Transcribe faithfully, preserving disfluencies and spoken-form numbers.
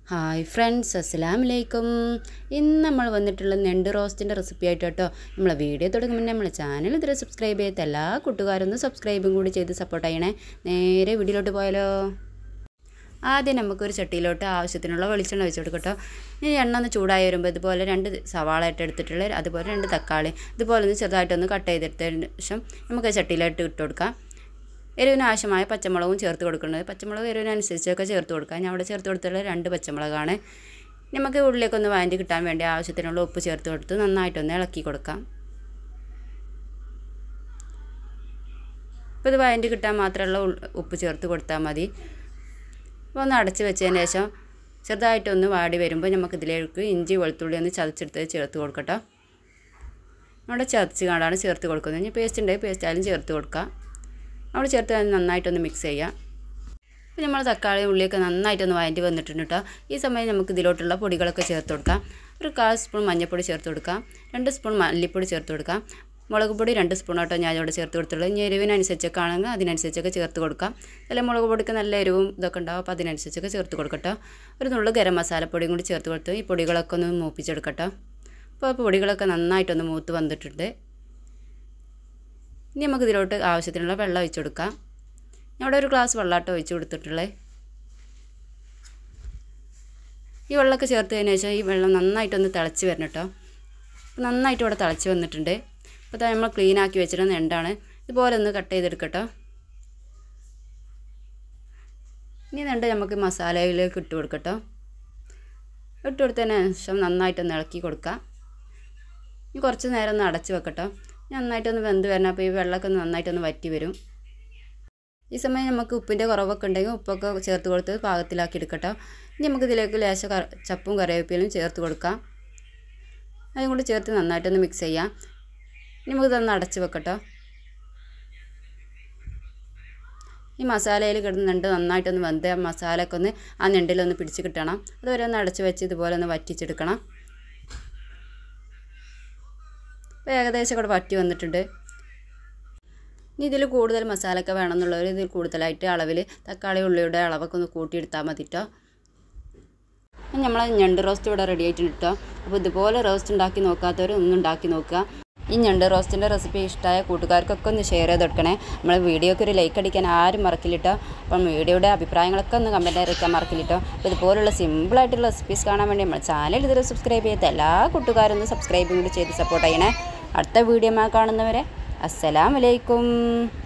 Hi friends, assalamu alaikum. ഇന്ന് നമ്മൾ വന്നിട്ടുള്ള ഞണ്ട് റോസ്റ്റിന്റെ റെസിപ്പി ആയിട്ട് ട്ടോ. നമ്മളെ വീഡിയോ തുടങ്ങുമ്പോൾ മുന്നേ നമ്മളെ ചാനൽ ഇതുവരെ സബ്സ്ക്രൈബ് ചെയ്ത എല്ലാ കൂട്ടുകാരും ഒന്ന് സബ്സ്ക്രൈബും കൂടി ചെയ്ത് സപ്പോർട്ട് ചെയ്യണേ. നേരെ വീഡിയോയിലോട്ട് പോയാലോ. ആദ്യം നമുക്ക് ഒരു ചട്ടിയിലോട്ട് ആവശ്യത്തിനുള്ള വെളിച്ചെണ്ണ വെച്ച് കൊടുക്കട്ടോ. ഈ എണ്ണ ഒന്ന് ചൂടായി വരുമ്പോൾ ഇതുപോലെ രണ്ട് സവാള ആയിട്ട് എടുത്തിട്ടുള്ള അതുപോലെ രണ്ട് തക്കാളി ഇതുപോലെ ഒന്ന് ചെറുതായിട്ടൊന്ന് കട്ട് ചെയ്തെടുത്തതിന് ശേഷം നമുക്ക് ചട്ടിയിലോട്ട് ഇട്ട് കൊടുക്കാം. എരിവിന് ആവശ്യമായ പച്ചമുളകും ചേർത്ത് കൊടുക്കുന്നത്. പച്ചമുളക് എരിവിനനുസരിച്ചൊക്കെ ചേർത്ത് കൊടുക്കാം. ഞാൻ അവിടെ ചേർത്ത് കൊടുത്തുള്ള രണ്ട് പച്ചമുളകാണ്. നമുക്ക് ഉള്ളിലേക്കൊന്ന് വഴറ്റി കിട്ടാൻ വേണ്ടി ആവശ്യത്തിനുള്ള ഉപ്പ് ചേർത്ത് കൊടുത്ത് നന്നായിട്ടൊന്ന് ഇളക്കി കൊടുക്കാം. ഇപ്പോൾ ഇത് വഴറ്റി കിട്ടാൻ മാത്രമുള്ള ഉപ്പ് ചേർത്ത് കൊടുത്താൽ മതി. അപ്പോൾ ഒന്ന് അടച്ച് വെച്ചതിന് ശേഷം ചെറുതായിട്ടൊന്ന് വാടി വരുമ്പോൾ നമുക്കിതിലേക്ക് ഇഞ്ചി വെളുത്തുള്ളി ഒന്ന് ചതച്ചെടുത്ത് ചേർത്ത് കൊടുക്കട്ടോ. നമ്മുടെ ചതച്ച് കാണ്ടാണ് ചേർത്ത് കൊടുക്കുന്നത്. ഇനി പേസ്റ്റ് ഉണ്ടെങ്കിൽ പേസ്റ്റ് ആയാലും ചേർത്ത് കൊടുക്കാം. നമ്മൾ ചേർത്ത് നന്നായിട്ടൊന്ന് മിക്സ് ചെയ്യാം. അപ്പോൾ നമ്മൾ തക്കാളി ഉള്ളിയൊക്കെ നന്നായിട്ടൊന്ന് വഴറ്റി വന്നിട്ടുണ്ട് കേട്ടോ. ഈ സമയം നമുക്ക് ഇതിലോട്ടുള്ള പൊടികളൊക്കെ ചേർത്ത് കൊടുക്കാം. ഒരു കാൽ സ്പൂൺ മഞ്ഞൾപ്പൊടി ചേർത്ത് കൊടുക്കാം. രണ്ട് സ്പൂൺ മല്ലിപ്പൊടി ചേർത്ത് കൊടുക്കാം. മുളക് പൊടി രണ്ട് സ്പൂൺ ആട്ടോ ഞാൻ ഇവിടെ ചേർത്ത് കൊടുത്തുള്ളത്. ഇനി എരിവിനനുസരിച്ചൊക്കെ ആണെങ്കിൽ അതിനനുസരിച്ചൊക്കെ ചേർത്ത് കൊടുക്കാം. അല്ല മുളക് പൊടിക്ക് നല്ല എരിവും ഇതൊക്കെ ഉണ്ടാവും. അപ്പോൾ അതിനനുസരിച്ചൊക്കെ ചേർത്ത് കൊടുക്കട്ടോ. ഒരു നുള്ളു ഗരം മസാലപ്പൊടിയും കൂടി ചേർത്ത് കൊടുത്ത് ഈ പൊടികളൊക്കെ ഒന്ന് മൂപ്പിച്ചെടുക്കട്ടോ. അപ്പോൾ പൊടികളൊക്കെ നന്നായിട്ടൊന്ന് മൂത്ത് വന്നിട്ടുണ്ട്. ഇനി നമുക്ക് ഇതിലോട്ട് ആവശ്യത്തിനുള്ള വെള്ളം ഒഴിച്ച് കൊടുക്കാം. ഞാൻ ഇവിടെ ഒരു ഗ്ലാസ് വെള്ളമാട്ടോ ഒഴിച്ച് കൊടുത്തിട്ടുള്ളത്. ഈ വെള്ളമൊക്കെ ചേർത്തതിന് ശേഷം ഈ വെള്ളം നന്നായിട്ടൊന്ന് തിളച്ച് വരണം കേട്ടോ. അപ്പോൾ നന്നായിട്ട് ഇവിടെ തിളച്ച് വന്നിട്ടുണ്ട്. അപ്പോൾ നമ്മൾ ക്ലീൻ ആക്കി വെച്ചിട്ട് ഞണ്ടാണ് ഇതുപോലെ ഒന്ന് കട്ട് ചെയ്തെടുക്കട്ടോ. ഇനി ഞണ്ട് നമുക്ക് മസാലയിലേക്ക് ഇട്ട് കൊടുക്കട്ടോ. ഇട്ട് കൊടുത്തതിന് ശേഷം നന്നായിട്ടൊന്ന് ഇളക്കി കൊടുക്കാം. ഇനി കുറച്ച് നേരം ഒന്ന് അടച്ച് വെക്കട്ടോ. നന്നായിട്ടൊന്ന് വെന്ത് വരണം. അപ്പോൾ ഈ വെള്ളമൊക്കെ ഒന്ന് നന്നായിട്ടൊന്ന് വറ്റി വരും. ഈ സമയം നമുക്ക് ഉപ്പിൻ്റെ കുറവൊക്കെ ഉണ്ടെങ്കിൽ ഉപ്പൊക്കെ ചേർത്ത് കൊടുത്ത് പാകത്തിലാക്കി എടുക്കട്ടോ. ഇനി നമുക്ക് ഇതിലേക്ക് ലേശ ചപ്പും കറിവേപ്പിലും ചേർത്ത് കൊടുക്കാം. അതും കൂടി ചേർത്ത് നന്നായിട്ടൊന്ന് മിക്സ് ചെയ്യാം. ഇനി നമുക്ക് ഇതൊന്ന് അടച്ച് വെക്കട്ടോ. ഈ മസാലയിൽ കിടന്നുണ്ട് നന്നായിട്ടൊന്ന് വെന്ത് മസാലയൊക്കെ ഒന്ന് ആ ഞണ്ടിലൊന്ന് പിടിച്ച് കിട്ടണം. അതുവരെ ഒന്ന് അടച്ച് വെച്ച് ഇതുപോലെ ഒന്ന് വറ്റിച്ചെടുക്കണം. അപ്പോൾ ഏകദേശം കൂടെ വറ്റി വന്നിട്ടുണ്ട്. ഇനി ഇതിൽ കൂടുതൽ മസാലയൊക്കെ വേണമെന്നുള്ളവർ ഇതിൽ കൂടുതലായിട്ട് അളവിൽ തക്കാളി ഉള്ളിയുടെ അളവൊക്കെ ഒന്ന് കൂട്ടിയെടുത്താൽ മതി കേട്ടോ. നമ്മൾ ഞണ്ട് റോസ്റ്റ് ഇവിടെ റെഡി ആയിട്ടുണ്ട് കേട്ടോ. അപ്പോൾ ഇതുപോലെ റോസ്റ്റ് ഉണ്ടാക്കി നോക്കാത്തവർ ഒന്നും ഉണ്ടാക്കി നോക്കുക. ഈ ഞണ്ട് റോസ്റ്റിൻ്റെ റെസിപ്പി ഇഷ്ടമായ കൂട്ടുകാർക്കൊക്കെ ഒന്ന് ഷെയർ ചെയ്ത് കൊടുക്കണേ. നമ്മൾ വീഡിയോക്ക് ഒരു ലൈക്ക് അടിക്കാൻ ആരും മറക്കില്ലട്ടോ. അപ്പം വീഡിയോയുടെ അഭിപ്രായങ്ങളൊക്കെ ഒന്ന് കമൻറ്റ് അറിയിക്കാൻ മറക്കില്ലട്ടോ. അപ്പോൾ ഇതുപോലുള്ള സിമ്പിളായിട്ടുള്ള റെസിപ്പീസ് കാണാൻ വേണ്ടി നമ്മൾ ചാനൽ ഇതുവരെ സബ്സ്ക്രൈബ് ചെയ്ത എല്ലാ കൂട്ടുകാരും ഒന്ന് സബ്സ്ക്രൈബും കൂടി ചെയ്ത് സപ്പോർട്ട് ചെയ്യണേ. അടുത്ത വീഡിയോ കാണുന്നവരെ അസ്സലാമു അലൈക്കും.